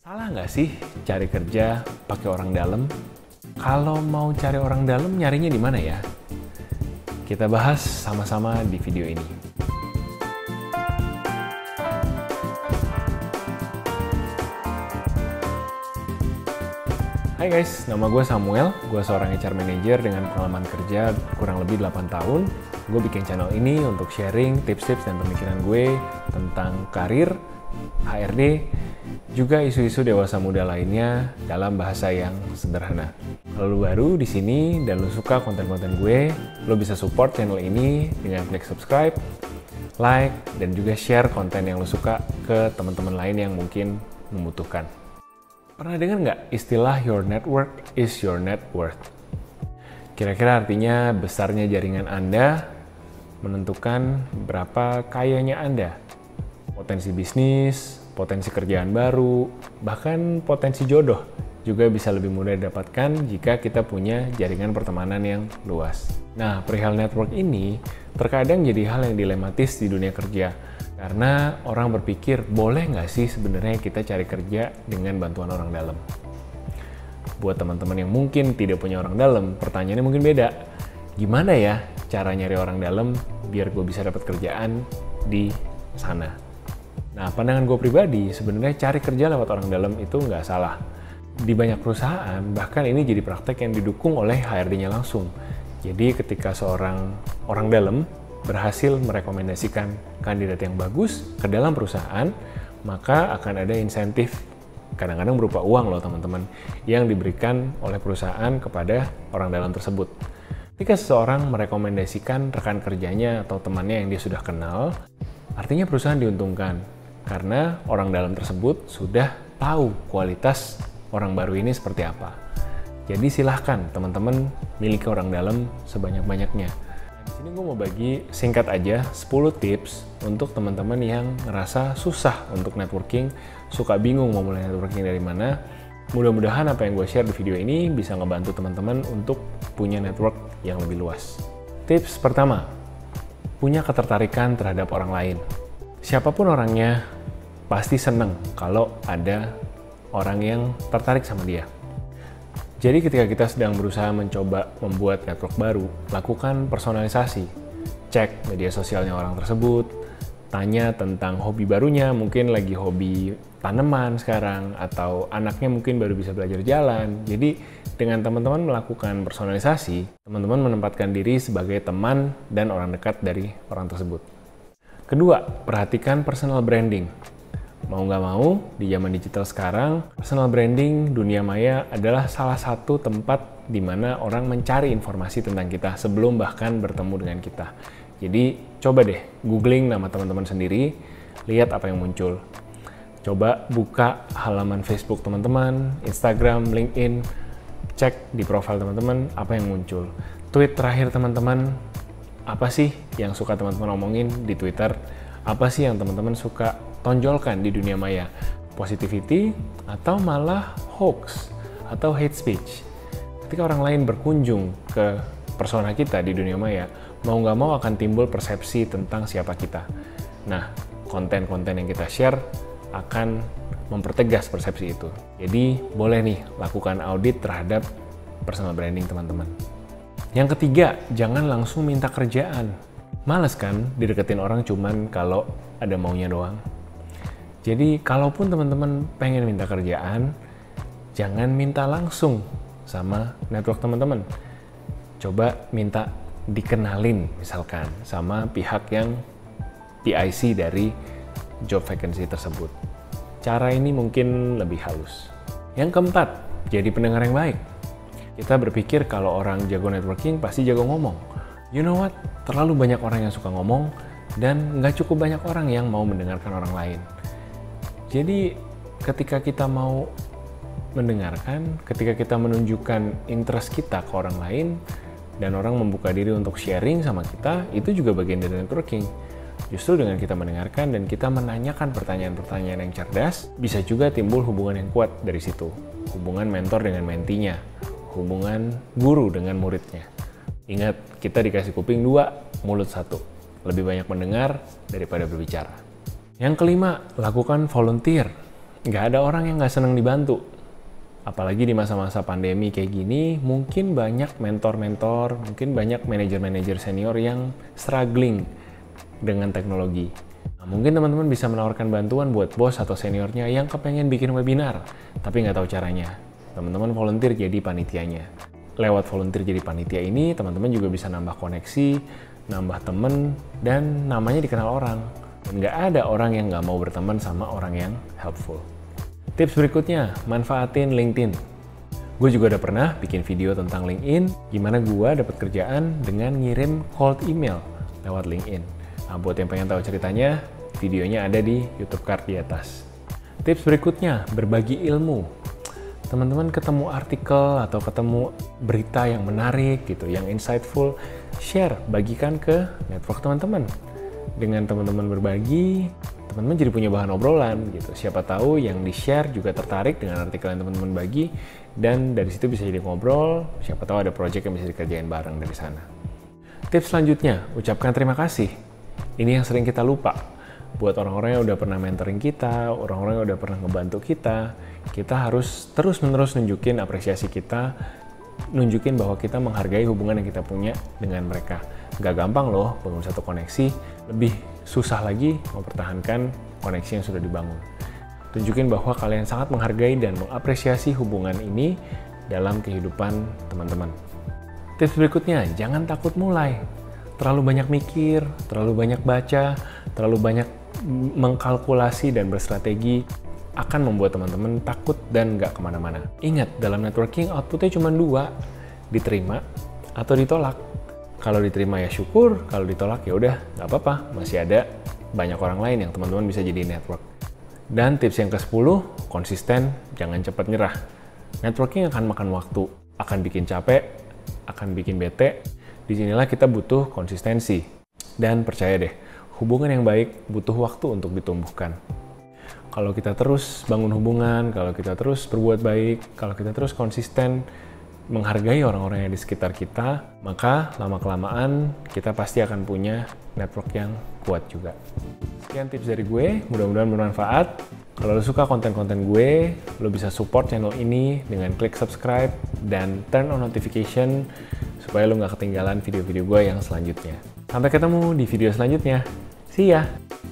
Salah nggak sih cari kerja pakai orang dalam? Kalau mau cari orang dalam, nyarinya di mana ya? Kita bahas sama-sama di video ini. Hai guys, nama gue Samuel. Gue seorang HR Manager dengan pengalaman kerja kurang lebih 8 tahun. Gue bikin channel ini untuk sharing tips-tips dan pemikiran gue tentang karir, HRD, juga isu-isu dewasa muda lainnya dalam bahasa yang sederhana. Kalau lu baru di sini dan lu suka konten-konten gue, lu bisa support channel ini dengan klik subscribe, like, dan juga share konten yang lu suka ke teman-teman lain yang mungkin membutuhkan. Pernah dengar nggak istilah your network is your net worth? Kira-kira artinya besarnya jaringan Anda menentukan berapa kayanya Anda. Potensi bisnis, potensi kerjaan baru, bahkan potensi jodoh juga bisa lebih mudah didapatkan jika kita punya jaringan pertemanan yang luas. Nah, perihal network ini terkadang jadi hal yang dilematis di dunia kerja. Karena orang berpikir, boleh nggak sih sebenarnya kita cari kerja dengan bantuan orang dalam? Buat teman-teman yang mungkin tidak punya orang dalam, pertanyaannya mungkin beda. Gimana ya cara nyari orang dalam biar gue bisa dapat kerjaan di sana? Nah, pandangan gue pribadi, sebenarnya cari kerja lewat orang dalam itu nggak salah. Di banyak perusahaan, bahkan ini jadi praktek yang didukung oleh HRD-nya langsung. Jadi ketika seorang orang dalam berhasil merekomendasikan kandidat yang bagus ke dalam perusahaan, maka akan ada insentif, kadang-kadang berupa uang loh teman-teman, yang diberikan oleh perusahaan kepada orang dalam tersebut. Ketika seseorang merekomendasikan rekan kerjanya atau temannya yang dia sudah kenal, artinya perusahaan diuntungkan, karena orang dalam tersebut sudah tahu kualitas orang baru ini seperti apa. Jadi silahkan teman-teman miliki orang dalam sebanyak-banyaknya. Di sini gue mau bagi singkat aja 10 tips untuk teman-teman yang ngerasa susah untuk networking, suka bingung mau mulai networking dari mana. Mudah-mudahan apa yang gue share di video ini bisa ngebantu teman-teman untuk punya network yang lebih luas. Tips pertama, punya ketertarikan terhadap orang lain. Siapapun orangnya pasti seneng kalau ada orang yang tertarik sama dia. Jadi ketika kita sedang berusaha mencoba membuat network baru, lakukan personalisasi. Cek media sosialnya orang tersebut, tanya tentang hobi barunya, mungkin lagi hobi tanaman sekarang, atau anaknya mungkin baru bisa belajar jalan. Jadi dengan teman-teman melakukan personalisasi, teman-teman menempatkan diri sebagai teman dan orang dekat dari orang tersebut. Kedua, perhatikan personal branding. Mau nggak mau, di zaman digital sekarang, personal branding dunia maya adalah salah satu tempat di mana orang mencari informasi tentang kita sebelum bahkan bertemu dengan kita. Jadi, coba deh googling nama teman-teman sendiri, lihat apa yang muncul. Coba buka halaman Facebook teman-teman, Instagram, LinkedIn, cek di profil teman-teman apa yang muncul. Tweet terakhir teman-teman, apa sih yang suka teman-teman omongin di Twitter? Apa sih yang teman-teman suka tonjolkan di dunia maya? Positivity atau malah hoax atau hate speech? Ketika orang lain berkunjung ke persona kita di dunia maya, mau nggak mau akan timbul persepsi tentang siapa kita. Nah, konten-konten yang kita share akan mempertegas persepsi itu. Jadi, boleh nih lakukan audit terhadap personal branding teman-teman. Yang ketiga, jangan langsung minta kerjaan. Males kan dideketin orang cuman kalau ada maunya doang. Jadi kalaupun teman-teman pengen minta kerjaan, jangan minta langsung sama network teman-teman. Coba minta dikenalin misalkan sama pihak yang PIC dari job vacancy tersebut. Cara ini mungkin lebih halus. Yang keempat, jadi pendengar yang baik. Kita berpikir kalau orang jago networking pasti jago ngomong. You know what? Terlalu banyak orang yang suka ngomong dan nggak cukup banyak orang yang mau mendengarkan orang lain. Jadi ketika kita mau mendengarkan, ketika kita menunjukkan interest kita ke orang lain dan orang membuka diri untuk sharing sama kita, itu juga bagian dari networking. Justru dengan kita mendengarkan dan kita menanyakan pertanyaan-pertanyaan yang cerdas, bisa juga timbul hubungan yang kuat dari situ. Hubungan mentor dengan mentinya, hubungan guru dengan muridnya. Ingat, kita dikasih kuping 2, mulut 1. Lebih banyak mendengar daripada berbicara. Yang kelima, lakukan volunteer. Nggak ada orang yang nggak seneng dibantu. Apalagi di masa-masa pandemi kayak gini, mungkin banyak mentor-mentor, mungkin banyak manajer-manajer senior yang struggling dengan teknologi. Nah, mungkin teman-teman bisa menawarkan bantuan buat bos atau seniornya yang kepengen bikin webinar, tapi nggak tahu caranya. Teman-teman volunteer jadi panitianya. Lewat volunteer jadi panitia ini, teman-teman juga bisa nambah koneksi, nambah temen, dan namanya dikenal orang. Dan nggak ada orang yang nggak mau berteman sama orang yang helpful. Tips berikutnya, manfaatin LinkedIn. Gue juga udah pernah bikin video tentang LinkedIn, gimana gue dapat kerjaan dengan ngirim cold email lewat LinkedIn. Nah, buat yang pengen tahu ceritanya, videonya ada di YouTube card di atas. Tips berikutnya, berbagi ilmu. Teman-teman ketemu artikel atau ketemu berita yang menarik gitu, yang insightful, share, bagikan ke network teman-teman. Dengan teman-teman berbagi, teman-teman jadi punya bahan obrolan gitu. Siapa tahu yang di-share juga tertarik dengan artikel yang teman-teman bagi, dan dari situ bisa jadi ngobrol, siapa tahu ada project yang bisa dikerjain bareng dari sana. Tips selanjutnya, ucapkan terima kasih. Ini yang sering kita lupa. Buat orang-orang yang udah pernah mentoring kita, orang-orang yang udah pernah ngebantu kita harus terus-menerus nunjukin apresiasi kita, nunjukin bahwa kita menghargai hubungan yang kita punya dengan mereka. Gak gampang loh bangun satu koneksi, lebih susah lagi mempertahankan koneksi yang sudah dibangun. Tunjukin bahwa kalian sangat menghargai dan mengapresiasi hubungan ini dalam kehidupan teman-teman. Tips berikutnya, jangan takut mulai. Terlalu banyak mikir, terlalu banyak baca, terlalu banyak mengkalkulasi dan berstrategi akan membuat teman-teman takut dan nggak kemana-mana. Ingat, dalam networking outputnya cuma 2, diterima atau ditolak. Kalau diterima ya syukur, kalau ditolak ya udah nggak apa-apa, masih ada banyak orang lain yang teman-teman bisa jadi network. Dan tips yang ke-10, konsisten, jangan cepat nyerah. Networking akan makan waktu, akan bikin capek, akan bikin bete. Disinilah kita butuh konsistensi. Dan percaya deh, hubungan yang baik butuh waktu untuk ditumbuhkan. Kalau kita terus bangun hubungan, kalau kita terus berbuat baik, kalau kita terus konsisten menghargai orang-orang yang di sekitar kita, maka lama-kelamaan kita pasti akan punya network yang kuat juga. Sekian tips dari gue, mudah-mudahan bermanfaat. Kalau lo suka konten-konten gue, lo bisa support channel ini dengan klik subscribe dan turn on notification supaya lo nggak ketinggalan video-video gue yang selanjutnya. Sampai ketemu di video selanjutnya. See ya!